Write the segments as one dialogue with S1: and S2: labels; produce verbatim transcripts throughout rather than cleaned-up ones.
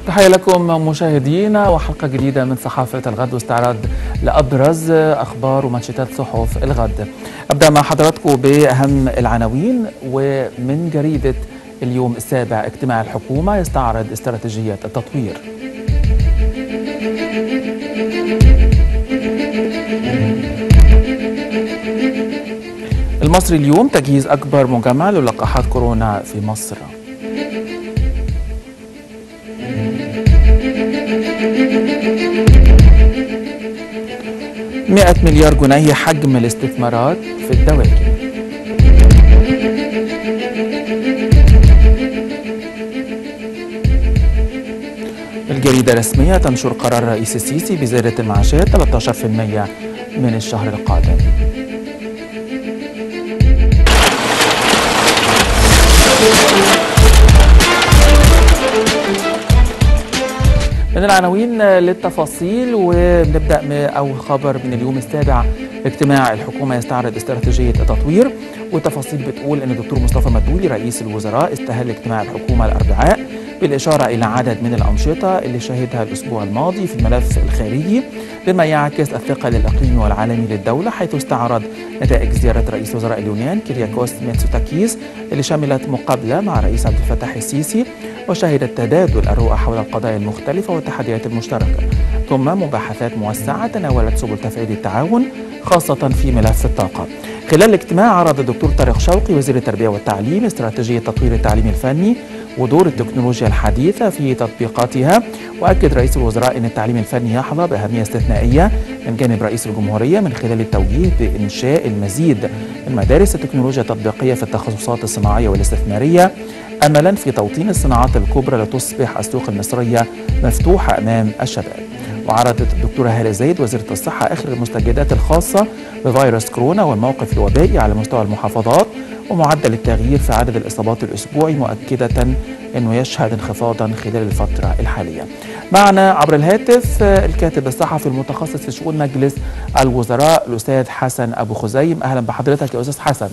S1: تحية لكم مشاهدينا وحلقة جديدة من صحافة الغد واستعراض لأبرز أخبار ومانشيتات صحف الغد. أبدأ مع حضراتكم بأهم العناوين. ومن جريدة اليوم السابع: اجتماع الحكومة يستعرض استراتيجية التطوير. المصري اليوم: تجهيز أكبر مجمع للقاحات كورونا في مصر. مئة مليار جنيه حجم الاستثمارات في الدواجن. الجريدة الرسمية: تنشر قرار رئيس السيسي بزيادة المعاشات ثلاثة عشر بالمئة من الشهر القادم. من العناوين للتفاصيل، ونبدأ أول خبر من اليوم السابع: اجتماع الحكومة يستعرض استراتيجية التطوير. والتفاصيل بتقول أن الدكتور مصطفى مدبولي رئيس الوزراء استهل اجتماع الحكومة الأربعاء بالإشارة إلى عدد من الأنشطة اللي شهدها الأسبوع الماضي في الملف الخارجي، بما يعكس الثقة الإقليمي والعالمي للدولة، حيث استعرض نتائج زيارة رئيس وزراء اليونان كيرياكوس ميتسوتاكيس اللي شملت مقابلة مع الرئيس عبد الفتاح السيسي، وشهدت تبادل الرؤى حول القضايا المختلفة والتحديات المشتركة، ثم مباحثات موسعة تناولت سبل تفعيل التعاون خاصة في ملف الطاقة. خلال الاجتماع عرض الدكتور طارق شوقي وزير التربية والتعليم استراتيجية تطوير التعليم الفني ودور التكنولوجيا الحديثة في تطبيقاتها، وأكد رئيس الوزراء أن التعليم الفني يحظى بأهمية استثنائية من جانب رئيس الجمهورية من خلال التوجيه بإنشاء المزيد من مدارس التكنولوجيا التطبيقية في التخصصات الصناعية والاستثمارية، أملا في توطين الصناعات الكبرى لتصبح السوق المصرية مفتوحة أمام الشباب. وعرضت الدكتورة هالة زايد وزيرة الصحة آخر المستجدات الخاصة بفيروس كورونا والموقف الوبائي على مستوى المحافظات ومعدل التغيير في عدد الإصابات الأسبوعي، مؤكدة أنه يشهد انخفاضا خلال الفترة الحالية. معنا عبر الهاتف الكاتب الصحفي المتخصص في شؤون مجلس الوزراء الأستاذ حسن أبو خزيم. أهلا بحضرتك يا أستاذ حسن.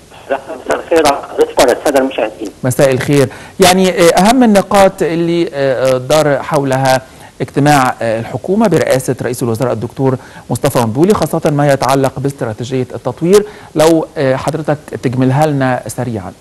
S2: مساء الخير على السادة المشاهدين.
S1: مساء الخير. يعني أهم النقاط اللي دار حولها اجتماع الحكومة برئاسة رئيس الوزراء الدكتور مصطفى مدبولي، خاصة ما يتعلق باستراتيجية التطوير، لو حضرتك تجملها لنا سريعا.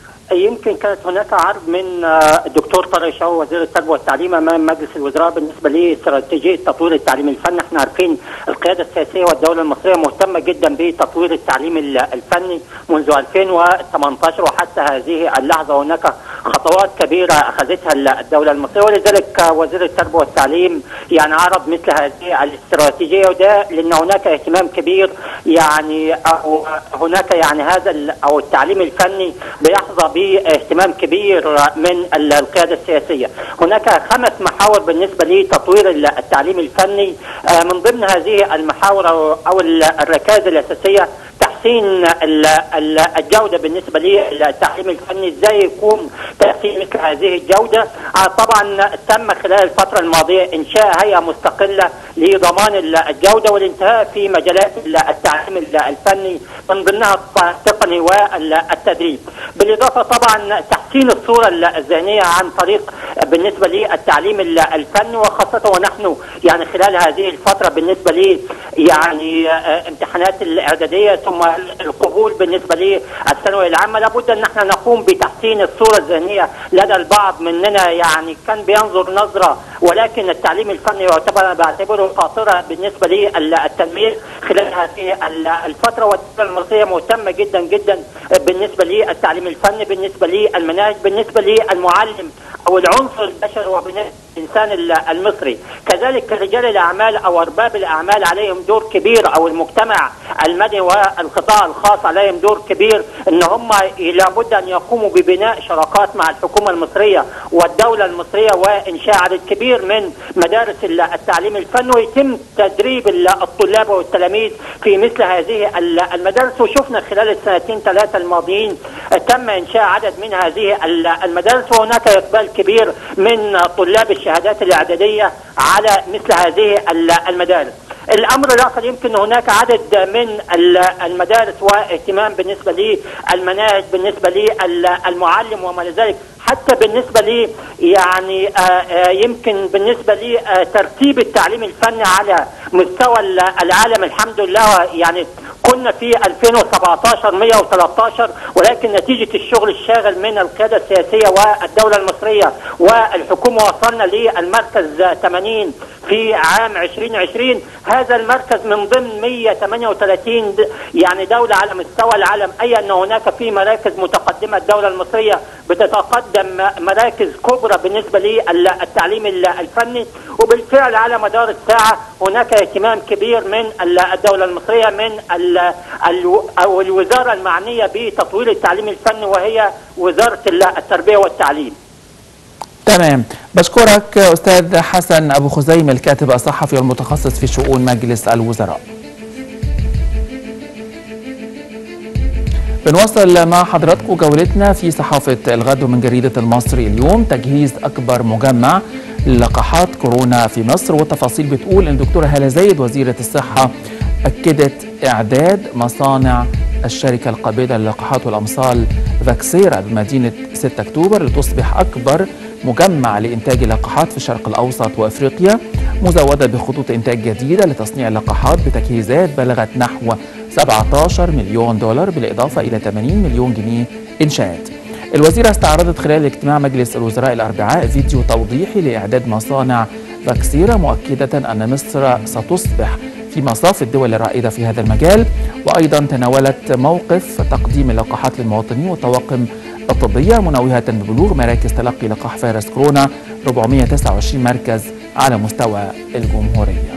S2: يمكن كانت هناك عرض من الدكتور طارق شوقي وزير التربيه والتعليم امام مجلس الوزراء بالنسبه لاستراتيجيه تطوير التعليم الفني. احنا عارفين القياده السياسيه والدوله المصريه مهتمه جدا بتطوير التعليم الفني منذ ألفين وثمانية عشر وحتى هذه اللحظه. هناك خطوات كبيره اخذتها الدوله المصريه، ولذلك وزير التربيه والتعليم يعني عرض مثل هذه الاستراتيجيه، وده لان هناك اهتمام كبير يعني او هناك يعني هذا او التعليم الفني بيحظى باهتمام كبير من القيادة السياسية. هناك خمس محاور بالنسبة لتطوير التعليم الفني، من ضمن هذه المحاور أو الركائز الأساسية تحسين الجودة بالنسبة للتعليم الفني، ازاي يكون تحسين مثل هذه الجودة. طبعا تم خلال الفترة الماضية إنشاء هيئة مستقلة لضمان الجودة والانتهاء في مجالات التعليم الفني من ضمنها التقني والتدريب، بالإضافة طبعا تحسين الصورة الذهنية عن طريق بالنسبة للتعليم الفني، وخاصة ونحن يعني خلال هذه الفترة بالنسبة لي يعني امتحانات الإعدادية ثم القبول بالنسبة للثانوية العامة، لابد أن احنا نقوم بتحسين الصورة الذهنية لدى البعض مننا. يعني كان بينظر نظرة، ولكن التعليم الفني يعتبر بعتبره قاطرة بالنسبة للتنمية خلال هذه الفترة، والدولة المصرية مهتمة جدا جدا بالنسبة للتعليم الفني، بالنسبة للمناهج، بالنسبة للمعلم أو العنصر البشري وبناء الإنسان المصري. كذلك رجال الأعمال أو أرباب الأعمال عليهم دور كبير، أو المجتمع المدني والقطاع الخاص عليهم دور كبير، إن هم لابد أن يقوموا ببناء شراكات مع الحكومة المصرية والدولة المصرية وإنشاء عدد كبير من مدارس التعليم الفني، ويتم تدريب الطلاب والتلاميذ في مثل هذه المدارس. وشفنا خلال السنتين ثلاثة الماضيين تم إنشاء عدد من هذه المدارس، وهناك إقبال كبير من طلاب الشهادات الإعدادية على مثل هذه المدارس. الامر الاخر يمكن هناك عدد من المدارس واهتمام بالنسبه للمناهج، بالنسبه للمعلم وما ذلك، حتى بالنسبه لي يعني يمكن بالنسبه لي ترتيب التعليم الفني على مستوى العالم. الحمد لله يعني كنا في ألفين وسبعطاشر مئة وثلاثة عشر، ولكن نتيجه الشغل الشاغل من القياده السياسيه والدوله المصريه والحكومه وصلنا للمركز ثمانين في عام ألفين وعشرين. هذا المركز من ضمن مئة وثمانية وثلاثين يعني دوله على مستوى العالم، اي ان هناك في مراكز متقدمه. الدوله المصريه بتتقدم مراكز كبرى بالنسبه للتعليم الفني، وبالفعل على مدار الساعه هناك اهتمام كبير من الدوله المصريه من او الوزاره المعنيه بتطوير التعليم الفني، وهي وزاره التربيه والتعليم.
S1: تمام، بشكرك أستاذ حسن أبو خزيمة الكاتب الصحفي والمتخصص في شؤون مجلس الوزراء. بنوصل مع حضراتكم جولتنا في صحافة الغد من جريدة المصري اليوم. تجهيز أكبر مجمع للقاحات كورونا في مصر، والتفاصيل بتقول أن الدكتورة هالة زايد وزيرة الصحة أكدت إعداد مصانع الشركة القابضة للقاحات والأمصال فاكسيرا بمدينة ستة أكتوبر لتصبح أكبر مجمع لإنتاج اللقاحات في الشرق الأوسط وأفريقيا، مزودة بخطوط إنتاج جديدة لتصنيع اللقاحات بتجهيزات بلغت نحو سبعة عشر مليون دولار بالإضافة إلى ثمانين مليون جنيه إنشاءات. الوزيرة استعرضت خلال اجتماع مجلس الوزراء الأربعاء فيديو توضيحي لإعداد مصانع فاكسيرا، مؤكدة أن مصر ستصبح في مصاف الدول الرائدة في هذا المجال، وأيضا تناولت موقف تقديم اللقاحات للمواطنين والطواقم الطبية، منوهة ببلوغ مراكز تلقي لقاح فيروس كورونا أربعمئة وتسعة وعشرين مركز على مستوى الجمهورية.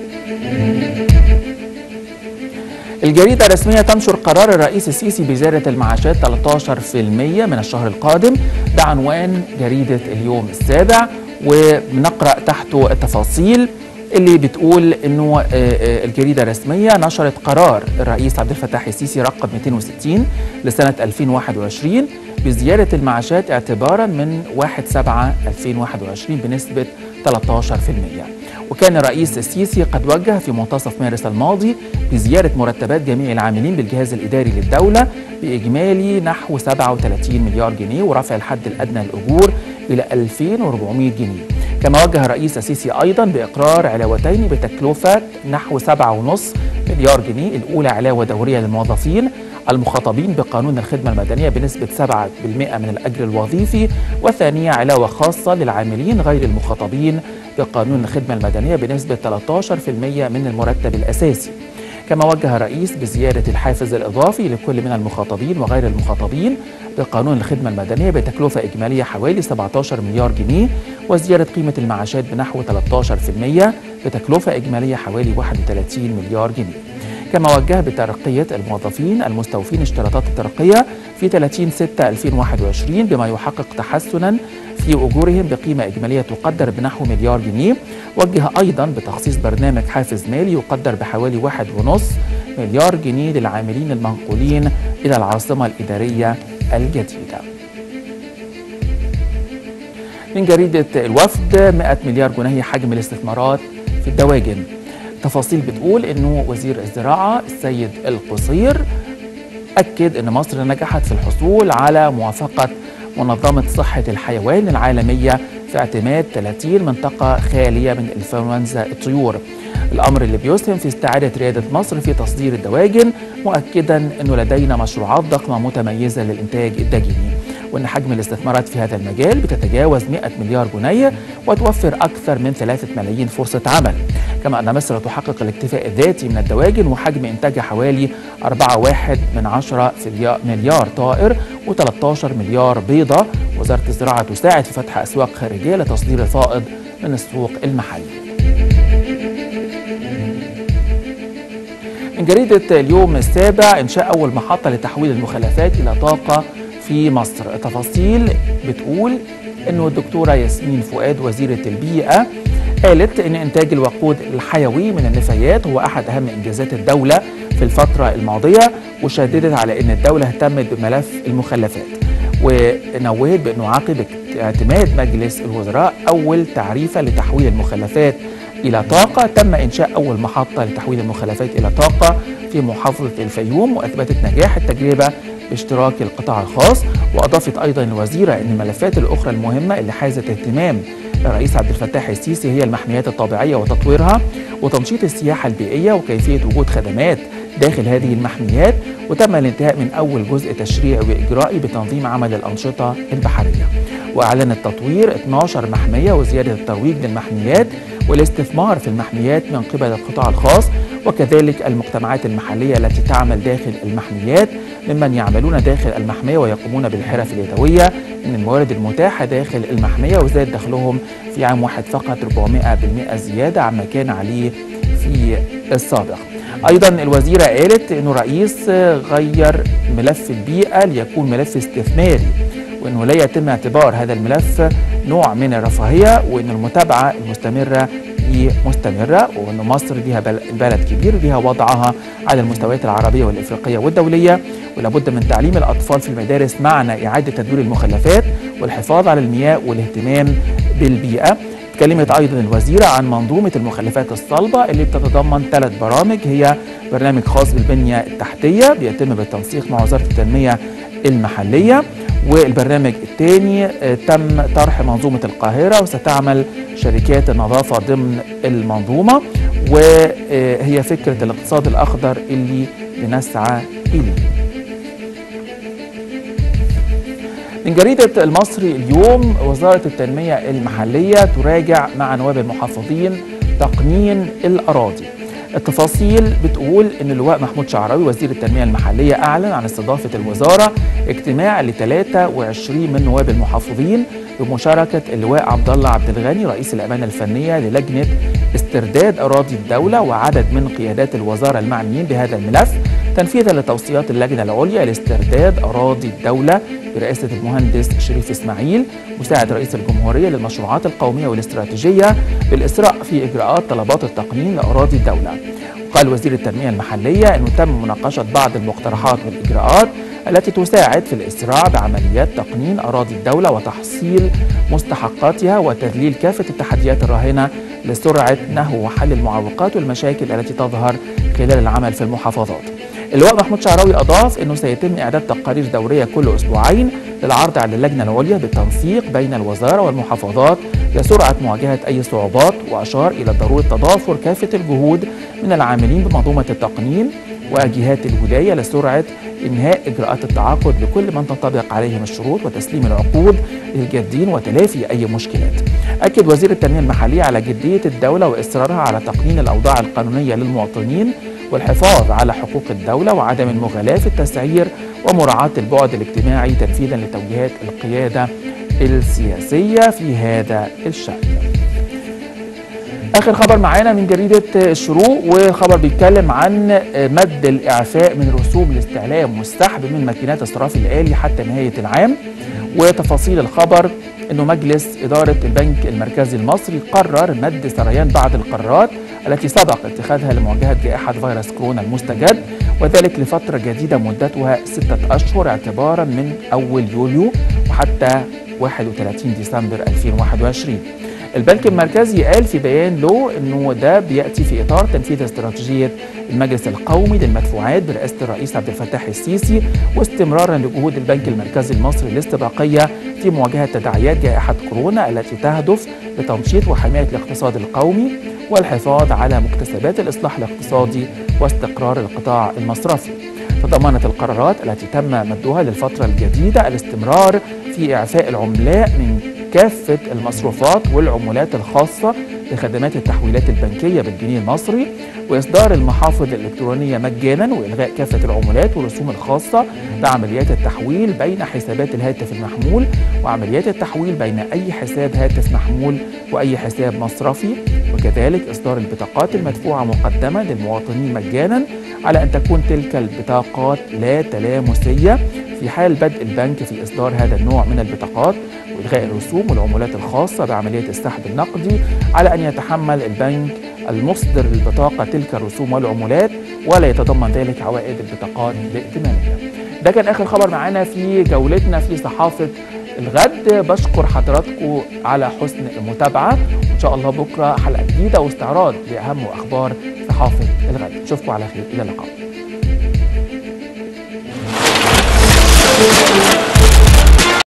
S1: الجريدة الرسمية تنشر قرار الرئيس السيسي بزيادة المعاشات ثلاثة عشر بالمئة من الشهر القادم، ده عنوان جريدة اليوم السابع، وبنقرأ تحته التفاصيل اللي بتقول انه الجريده الرسميه نشرت قرار الرئيس عبد الفتاح السيسي رقم مئتين وستين لسنه ألفين وواحد وعشرين بزياده المعاشات اعتبارا من واحد سبعة ألفين وواحد وعشرين بنسبه ثلاثة عشر بالمئة. وكان الرئيس السيسي قد وجه في منتصف مارس الماضي بزياده مرتبات جميع العاملين بالجهاز الاداري للدوله باجمالي نحو سبعة وثلاثين مليار جنيه، ورفع الحد الادنى للاجور الى ألفين وأربعمئة جنيه. كما وجه الرئيس السيسي أيضا بإقرار علاوتين بتكلفة نحو سبعة فاصلة خمسة مليار جنيه، الأولى علاوة دورية للموظفين المخاطبين بقانون الخدمة المدنية بنسبة سبعة بالمئة من الأجر الوظيفي، والثانية علاوة خاصة للعاملين غير المخاطبين بقانون الخدمة المدنية بنسبة ثلاثة عشر بالمئة من المرتب الأساسي. كما وجه الرئيس بزيادة الحافز الإضافي لكل من المخاطبين وغير المخاطبين بقانون الخدمة المدنية بتكلفة إجمالية حوالي سبعة عشر مليار جنيه، وزيادة قيمة المعاشات بنحو ثلاثة عشر بالمئة بتكلفة إجمالية حوالي واحد وثلاثين مليار جنيه. كما وجه بترقية الموظفين المستوفين اشتراطات الترقية في ثلاثين ستة ألفين وواحد وعشرين بما يحقق تحسنا في أجورهم بقيمة إجمالية تقدر بنحو مليار جنيه. وجه أيضا بتخصيص برنامج حافز مالي يقدر بحوالي واحد ونص مليار جنيه للعاملين المنقولين إلى العاصمة الإدارية الجديدة. من جريدة الوفد مئة مليار جنيه حجم الاستثمارات في الدواجن. تفاصيل بتقول انه وزير الزراعة السيد القصير أكد ان مصر نجحت في الحصول على موافقة منظمة صحة الحيوان العالمية في اعتماد ثلاثين منطقة خالية من انفلونزا الطيور، الأمر اللي بيسهم في استعادة ريادة مصر في تصدير الدواجن، مؤكدا أنه لدينا مشروعات ضخمة متميزة للإنتاج الدجيني، وأن حجم الاستثمارات في هذا المجال بتتجاوز مئة مليار جنيه وتوفر أكثر من ثلاثة ملايين فرصة عمل. كما أن مصر تحقق الاكتفاء الذاتي من الدواجن وحجم إنتاجها حوالي أربعة فاصلة واحد من عشرة مليار طائر وثلاثة عشر مليار بيضة. وزارة الزراعة تساعد في فتح أسواق خارجية لتصدير الفائض من السوق المحلي. من جريدة اليوم السابع إنشاء أول محطة لتحويل المخلفات إلى طاقة في مصر. تفاصيل بتقول أنه الدكتورة ياسمين فؤاد وزيرة البيئة قالت أن إنتاج الوقود الحيوي من النفايات هو أحد أهم إنجازات الدولة في الفترة الماضية، وشددت على أن الدولة اهتمت بملف المخلفات، ونوهت بأنه عقب اعتماد مجلس الوزراء أول تعريفة لتحويل المخلفات إلى طاقة. تم إنشاء أول محطة لتحويل المخلفات إلى طاقة في محافظة الفيوم، وأثبتت نجاح التجربة باشتراك القطاع الخاص. وأضافت أيضا الوزيرة أن الملفات الأخرى المهمة اللي حازت اهتمام الرئيس عبد الفتاح السيسي هي المحميات الطبيعية وتطويرها، وتنشيط السياحة البيئية، وكيفية وجود خدمات داخل هذه المحميات. وتم الانتهاء من أول جزء تشريعي وإجرائي بتنظيم عمل الأنشطة البحرية. وأعلنت تطوير اثناشر محمية وزيادة الترويج للمحميات والاستثمار في المحميات من قبل القطاع الخاص، وكذلك المجتمعات المحلية التي تعمل داخل المحميات ممن يعملون داخل المحمية ويقومون بالحرف اليدوية من الموارد المتاحة داخل المحمية، وزاد دخلهم في عام واحد فقط أربعمائة بالمئة زيادة عما كان عليه في السابق. أيضا الوزيرة قالت أنه الرئيس غير ملف البيئة ليكون ملف استثماري، وأنه لا يتم اعتبار هذا الملف نوع من الرفاهية، وأن المتابعة المستمرة مستمرة، وأن مصر لها بلد كبير لها وضعها على المستويات العربية والإفريقية والدولية، ولابد من تعليم الأطفال في المدارس معنى إعادة تدوير المخلفات والحفاظ على المياه والاهتمام بالبيئة. تكلمت أيضا الوزيرة عن منظومة المخلفات الصلبة اللي بتتضمن ثلاث برامج، هي برنامج خاص بالبنية التحتية بيتم بالتنسيق مع وزارة التنمية المحلية، والبرنامج الثاني تم طرح منظومة القاهرة وستعمل شركات النظافة ضمن المنظومة، وهي فكرة الاقتصاد الأخضر اللي بنسعى إليه. من جريدة المصري اليوم، وزارة التنمية المحلية تراجع مع نواب المحافظين تقنين الأراضي. التفاصيل بتقول ان اللواء محمود شعراوي وزير التنمية المحلية اعلن عن استضافة الوزارة اجتماع ل ثلاثة وعشرين من نواب المحافظين بمشاركة اللواء عبد الله عبد الغني رئيس الأمانة الفنية للجنة استرداد أراضي الدولة وعدد من قيادات الوزارة المعنيين بهذا الملف، تنفيذا لتوصيات اللجنة العليا لاسترداد أراضي الدولة برئاسة المهندس شريف إسماعيل مساعد رئيس الجمهورية للمشروعات القومية والاستراتيجية بالإسراء في إجراءات طلبات التقنين لأراضي الدولة. وقال وزير التنمية المحلية أنه تم مناقشة بعض المقترحات والإجراءات التي تساعد في الإسراع بعمليات تقنين أراضي الدولة وتحصيل مستحقاتها وتذليل كافة التحديات الراهنة لسرعة نهو وحل المعوقات والمشاكل التي تظهر خلال العمل في المحافظات. اللواء محمود شعراوي أضاف أنه سيتم إعداد تقارير دورية كل أسبوعين للعرض على اللجنة العليا بالتنسيق بين الوزارة والمحافظات لسرعة مواجهة أي صعوبات، وأشار إلى ضرورة تضافر كافة الجهود من العاملين بمنظومة التقنين وجهات الولاية لسرعة إنهاء إجراءات التعاقد لكل من تنطبق عليهم الشروط وتسليم العقود للجادين وتلافي أي مشكلات. أكد وزير التنمية المحلية على جدية الدولة وإصرارها على تقنين الأوضاع القانونية للمواطنين والحفاظ على حقوق الدولة وعدم المغالاة في التسعير ومراعاة البعد الاجتماعي تنفيذا لتوجيهات القيادة السياسية في هذا الشأن. آخر خبر معانا من جريدة الشروق، وخبر بيتكلم عن مد الإعفاء من رسوم الاستعلام والسحب من ماكينات الصراف الآلي حتى نهاية العام. وتفاصيل الخبر أنه مجلس إدارة البنك المركزي المصري قرر مد سريان بعض القرارات التي سبق اتخاذها لمواجهة جائحة فيروس كورونا المستجد، وذلك لفترة جديدة مدتها ستة أشهر اعتبارا من أول يوليو وحتى واحد وثلاثين ديسمبر ألفين وواحد وعشرين. البنك المركزي قال في بيان له أنه ده بيأتي في إطار تنفيذ استراتيجية المجلس القومي للمدفوعات برئاسة الرئيس عبد الفتاح السيسي، واستمرارا لجهود البنك المركزي المصري الاستباقية في مواجهة تداعيات جائحة كورونا التي تهدف لتنشيط وحماية الاقتصاد القومي والحفاظ على مكتسبات الإصلاح الاقتصادي واستقرار القطاع المصرفي. تضمنت القرارات التي تم مدها للفترة الجديدة الاستمرار في إعفاء العملاء من كافة المصروفات والعمولات الخاصة لخدمات التحويلات البنكية بالجنيه المصري، وإصدار المحافظ الإلكترونية مجانا، وإلغاء كافة العمولات والرسوم الخاصة بعمليات التحويل بين حسابات الهاتف المحمول وعمليات التحويل بين أي حساب هاتف محمول وأي حساب مصرفي، وكذلك إصدار البطاقات المدفوعة مقدما للمواطنين مجانا على أن تكون تلك البطاقات لا تلامسية في حال بدء البنك في إصدار هذا النوع من البطاقات، وإلغاء الرسوم والعمولات الخاصة بعملية السحب النقدي على أن يتحمل البنك المصدر للبطاقة تلك الرسوم والعمولات ولا يتضمن ذلك عوائد البطاقات الائتمانية. ده كان آخر خبر معانا في جولتنا في صحافة الغد. بشكر حضراتكم على حسن المتابعة. ان شاء الله بكره حلقه جديده واستعراض لاهم واخبار صحافه الغد. نشوفكم على خير، الى اللقاء.